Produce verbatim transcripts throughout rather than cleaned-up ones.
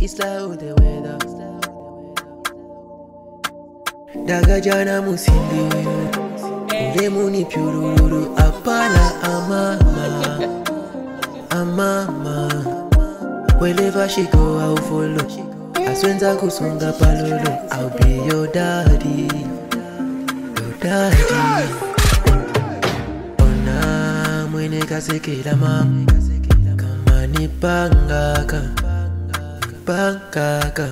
It's LAUL the weather. Daga jana musindi uyu Lemuni pyururu apala amama Amama Wherever she go I'll follow Aswenza kusunga palolo I'll be your daddy Your daddy Ona mwene kasekela mam Kama ni pangaka Pangaka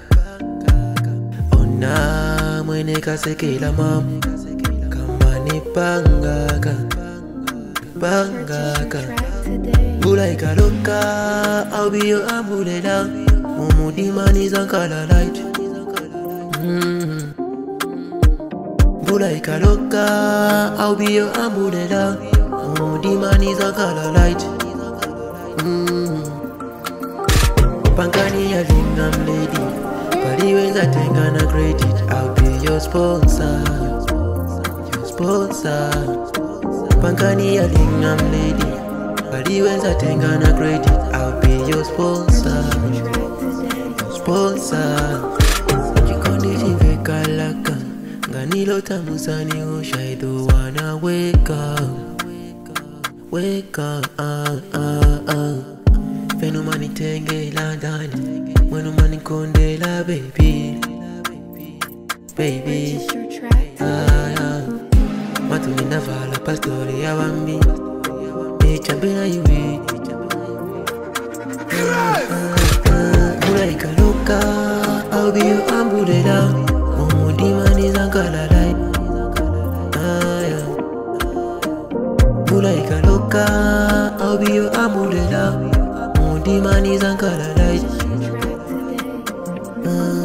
Ona mwene kasekela mam Kama ni pangaka Pangaka Bula ikaloka I'll be your umbrella Mumudi mani zankala light mm. Bula ikaloka I'll be your umbrella Mumudi mani zankala light mm. Pankani ya lingam lady Paliweza tenga na credit I'll be your sponsor Your sponsor Pankani ya lingam lady Paliweza tenga na credit I'll be your sponsor Your sponsor Chikondi chiveka laka Nganilo tamusani usha I don't wanna wake up Wake up uh, uh, uh. Fenumani tenge la dani Mwenumani konde la baby Baby ah, yeah. Matuni navala pastori ya wambi Echambena yuwi Mula ikaloka I'll be your umbrella Mumudi mani zankala light ah, yeah. Mula ikaloka I'll be your umbrella Mumudi mani zankala light uh.